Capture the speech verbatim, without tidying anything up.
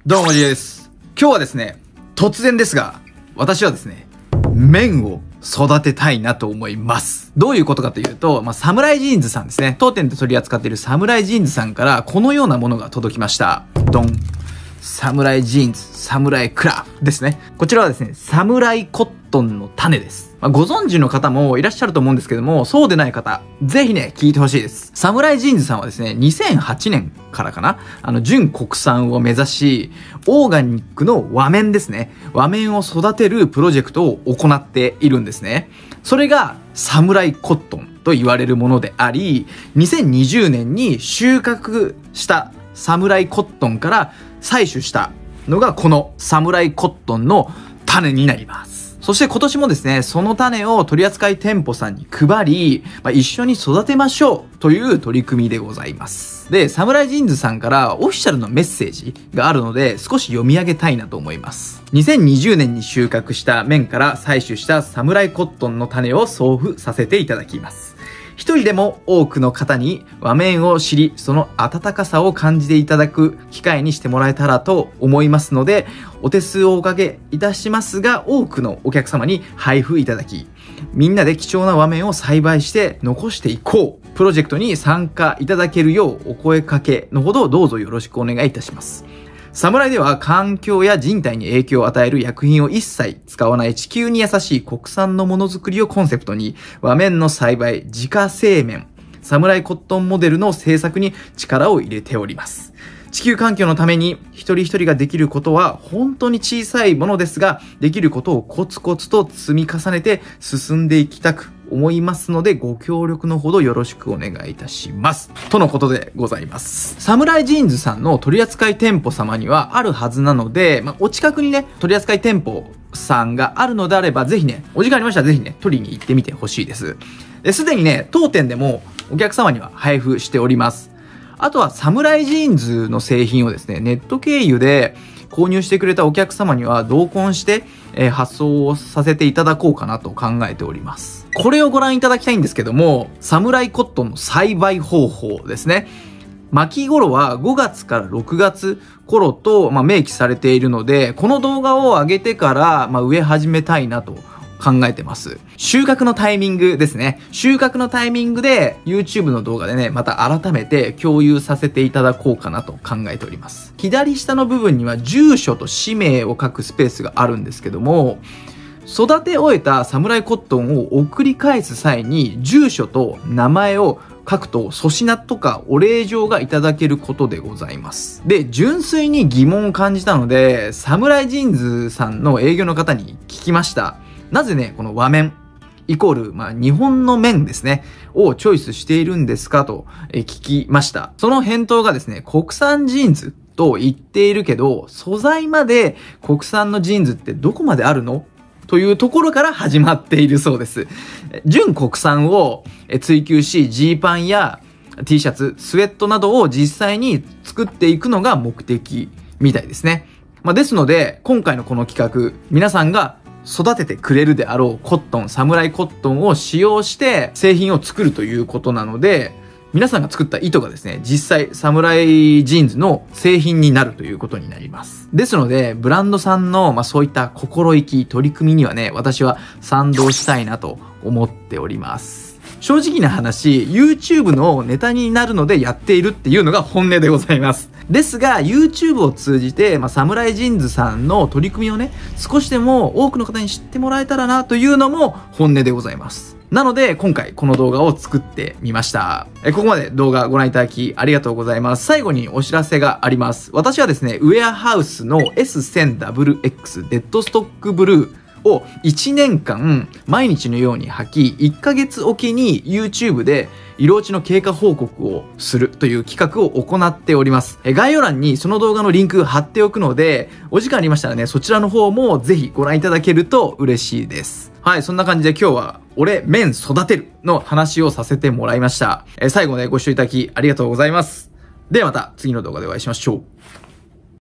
どうも、じです。今日はですね、突然ですが、私はですね、麺を育てたいなと思います。どういうことかというと、まあ、サムライジーンズさんですね。当店で取り扱っているサムライジーンズさんからこのようなものが届きました。ドン。サムライジーンズ、サムライクラフですね。こちらはですね、サムライコットンの種です。まあ、ご存知の方もいらっしゃると思うんですけども、そうでない方、ぜひね、聞いてほしいです。サムライジーンズさんはですね、にせんはちねんからかな、あの、純国産を目指し、オーガニックの和麺ですね。和麺を育てるプロジェクトを行っているんですね。それが、サムライコットンと言われるものであり、にせんにじゅうねんに収穫したサムライコットンから採取したのがこのサムライコットンの種になります。そして今年もですね、その種を取扱店舗さんに配り、まあ、一緒に育てましょうという取り組みでございます。で、サムライジーンズさんからオフィシャルのメッセージがあるので、少し読み上げたいなと思います。にせんにじゅうねんに収穫した麺から採取したサムライコットンの種を送付させていただきます。一人でも多くの方に和麺を知り、その温かさを感じていただく機会にしてもらえたらと思いますので、お手数をおかけいたしますが、多くのお客様に配布いただき、みんなで貴重な和麺を栽培して残していこう。プロジェクトに参加いただけるようお声かけのほどどうぞよろしくお願いいたします。サムライでは環境や人体に影響を与える薬品を一切使わない地球に優しい国産のものづくりをコンセプトに和麺の栽培、自家製麺、サムライコットンモデルの製作に力を入れております。地球環境のために一人一人ができることは本当に小さいものですが、できることをコツコツと積み重ねて進んでいきたく思いますので、ご協力のほどよろしくお願いいたします。とのことでございます。サムライジーンズさんの取扱店舗様にはあるはずなので、まあ、お近くにね、取扱店舗さんがあるのであれば、ぜひね、お時間ありましたらぜひね、取りに行ってみてほしいです。で、すでにね、当店でもお客様には配布しております。あとはサムライジーンズの製品をですね、ネット経由で購入してくれたお客様には同梱して、えー、発送をさせていただこうかなと考えております。これをご覧いただきたいんですけども、サムライコットンの栽培方法ですね。巻き頃はごがつからろくがつ頃と、まあ、明記されているので、この動画を上げてから、まあ、植え始めたいなと考えてます。収穫のタイミングですね。収穫のタイミングで YouTube の動画でね、また改めて共有させていただこうかなと考えております。左下の部分には住所と氏名を書くスペースがあるんですけども、育て終えたサムライコットンを送り返す際に住所と名前を書くと粗品とかお礼状がいただけることでございます。で、純粋に疑問を感じたので、サムライジーンズさんの営業の方に聞きました。なぜね、この和麺、イコール、まあ、日本の麺ですね、をチョイスしているんですかと、え聞きました。その返答がですね、国産ジーンズと言っているけど、素材まで国産のジーンズってどこまであるのというところから始まっているそうです。純国産を追求し、ジーパンや T シャツ、スウェットなどを実際に作っていくのが目的みたいですね。まあ、ですので、今回のこの企画、皆さんが育ててくれるであろうコットン、サムライコットンを使用して製品を作るということなので、皆さんが作った糸がですね、実際サムライジーンズの製品になるということになります。ですので、ブランドさんの、まあ、そういった心意気、取り組みにはね、私は賛同したいなと思っております。正直な話、YouTube のネタになるのでやっているっていうのが本音でございます。ですが、YouTube を通じて、まあ、サムライジーンズさんの取り組みをね、少しでも多くの方に知ってもらえたらなというのも本音でございます。なので、今回この動画を作ってみました。え、ここまで動画ご覧いただきありがとうございます。最後にお知らせがあります。私はですね、ウェアハウスの エスせんダブリューエックス デッドストックブルーをいちねんかん毎日のように履き、いっかげつおきに YouTube で色落ちの経過報告をするという企画を行っております。概要欄にその動画のリンク貼っておくので、お時間ありましたらね、そちらの方もぜひご覧いただけると嬉しいです。はい、そんな感じで今日は俺麺育てるの話をさせてもらいました。え最後までご視聴いただきありがとうございます。ではまた次の動画でお会いしましょう。